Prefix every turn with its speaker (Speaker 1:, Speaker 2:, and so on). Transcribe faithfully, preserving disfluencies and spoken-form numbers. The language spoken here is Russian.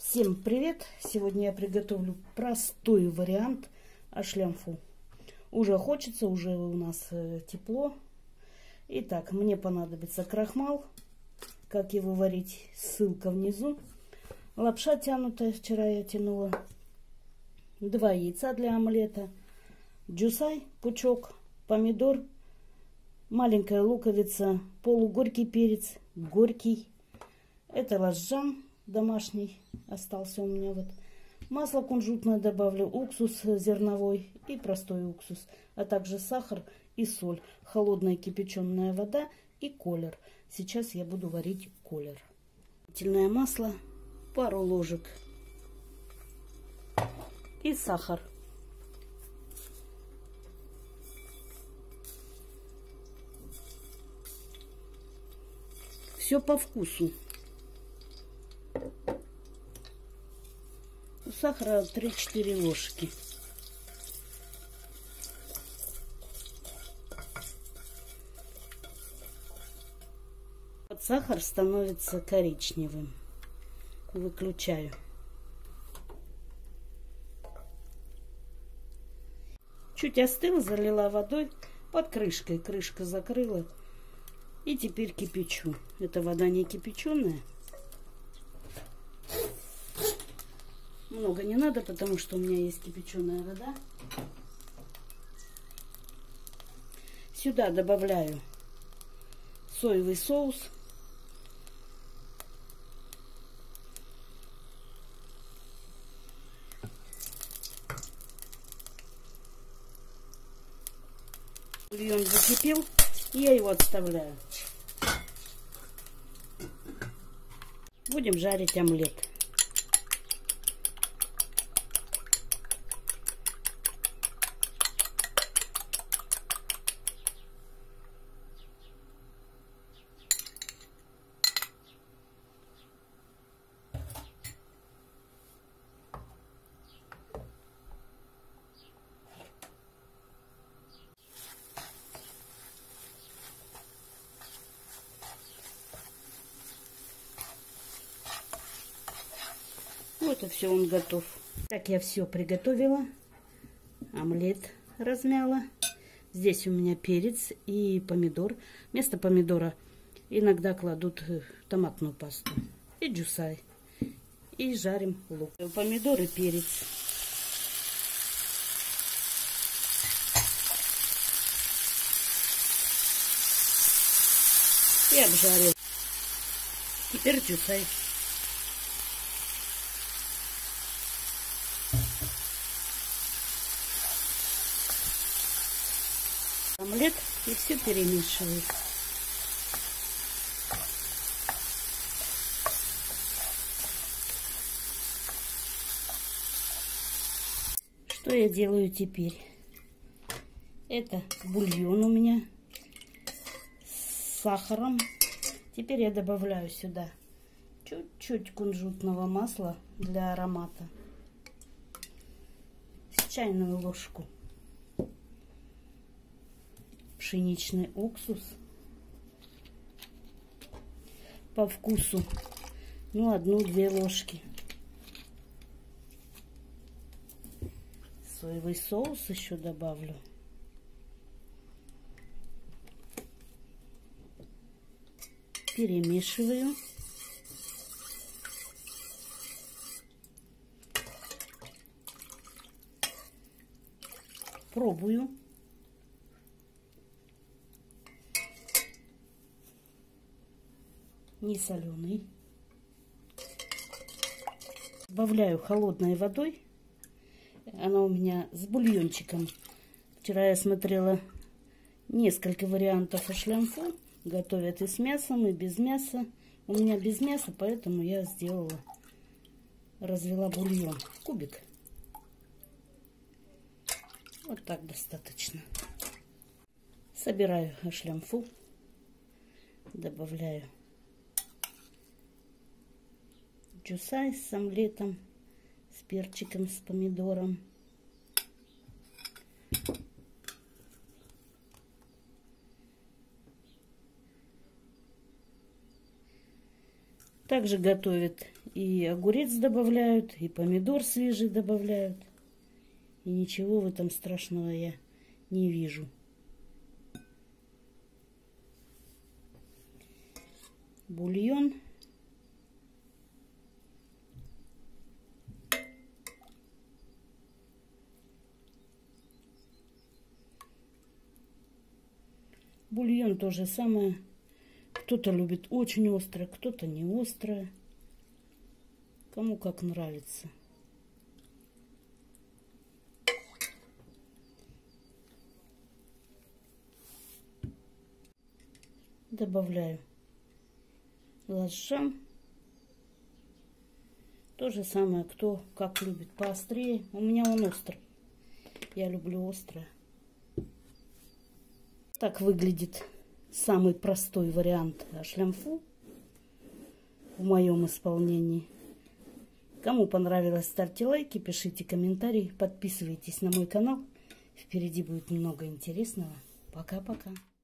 Speaker 1: Всем привет! Сегодня я приготовлю простой вариант ашлямфу. Уже хочется, уже у нас тепло. Итак, мне понадобится крахмал. Как его варить, ссылка внизу. Лапша тянутая, вчера я тянула. Два яйца для омлета. Джусай, пучок, помидор, маленькая луковица, полугорький перец, горький. Это лазджан домашний остался у меня. Вот масло кунжутное добавлю, уксус зерновой и простой уксус, а также сахар и соль, холодная кипяченая вода и колер. Сейчас я буду варить колер. Растительное масло, пару ложек и сахар. Все по вкусу. Сахара три-четыре ложки. Вот сахар становится коричневым. Выключаю. Чуть остыл, залила водой под крышкой. Крышка закрыла. И теперь кипячу. Эта вода не кипяченая. Много не надо, потому что у меня есть кипяченая вода. Сюда добавляю соевый соус. Бульон закипел, и я его отставляю. Будем жарить омлет. Вот и все, он готов. Так, я все приготовила. Омлет размяла. Здесь у меня перец и помидор. Вместо помидора иногда кладут томатную пасту. И джусай. И жарим лук. Помидор и перец. И обжарил. Теперь джусай. Омлет и все перемешиваю. Что я делаю теперь? Это бульон у меня с сахаром. Теперь я добавляю сюда чуть-чуть кунжутного масла для аромата. С чайную ложку. Пшеничный уксус по вкусу, ну, одну-две ложки. Соевый соус еще добавлю. Перемешиваю. Пробую. Не соленый. Добавляю холодной водой. Она у меня с бульончиком. Вчера я смотрела несколько вариантов ашлямфу. Готовят и с мясом, и без мяса. У меня без мяса, поэтому я сделала, развела бульон. Кубик. Вот так достаточно. Собираю ашлямфу. Добавляю джусай с омлетом, с перчиком, с помидором. Также готовят и огурец добавляют, и помидор свежий добавляют. И ничего в этом страшного я не вижу. Бульон. Бульон то же самое. Кто-то любит очень острое, кто-то не острое. Кому как нравится. Добавляю лаваш. То же самое, кто как любит поострее. У меня он острый. Я люблю острое. Так выглядит самый простой вариант ашлямфу в моем исполнении. Кому понравилось, ставьте лайки, пишите комментарии, подписывайтесь на мой канал. Впереди будет много интересного. Пока-пока.